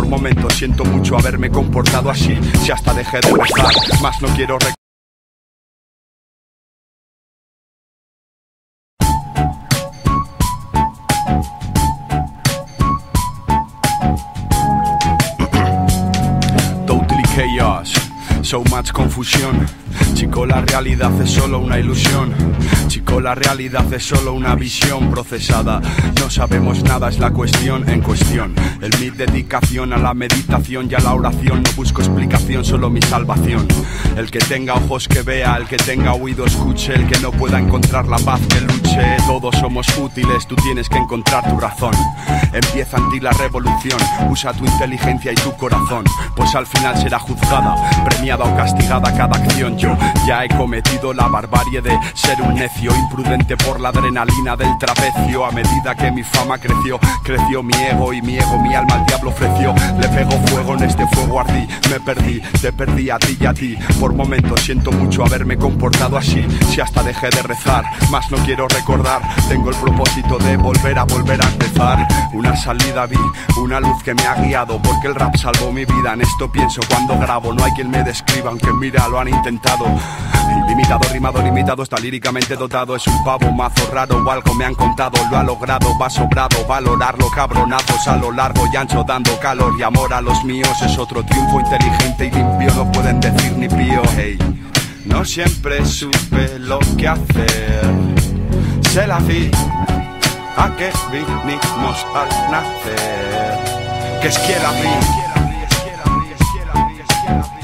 Por momentos siento mucho haberme comportado así. Si hasta dejé de rezar, más no quiero recordar. Chaos, so much confusión. Chico, la realidad es solo una ilusión. Chico, la realidad es solo una visión procesada. No sabemos nada, es la cuestión en cuestión. Mi dedicación a la meditación y a la oración. No busco explicación, solo mi salvación. El que tenga ojos que vea, el que tenga oído escuche. El que no pueda encontrar la paz que luche. Todos somos útiles, tú tienes que encontrar tu razón. Empieza en ti la revolución. Usa tu inteligencia y tu corazón, pues al final será juzgada, premiada o castigada cada acción. Yo ya he cometido la barbarie de ser un necio, imprudente por la adrenalina del trapecio. A medida que mi fama creció, creció mi ego y mi ego, mi alma al diablo ofreció. Le pego fuego, en este fuego ardí, me perdí, te perdí a ti y a ti. Por momentos siento mucho haberme comportado así. Si hasta dejé de rezar, más no quiero recordar. Tengo el propósito de volver a empezar. Una salida vi, una luz que me ha guiado, porque el rap salvó mi vida. En esto pienso cuando grabo, no hay quien me describa, aunque mira, lo han intentado. Ilimitado, rimado, limitado, está líricamente dotado. Es un pavo mazo raro o algo me han contado. Lo ha logrado, va sobrado, valorarlo. Cabronazos a lo largo y ancho, dando calor y amor a los míos. Es otro triunfo inteligente y limpio, no pueden decir ni pío. Hey, no siempre supe lo que hacer. Se la vi a que vinimos al nacer. Que es que la vi.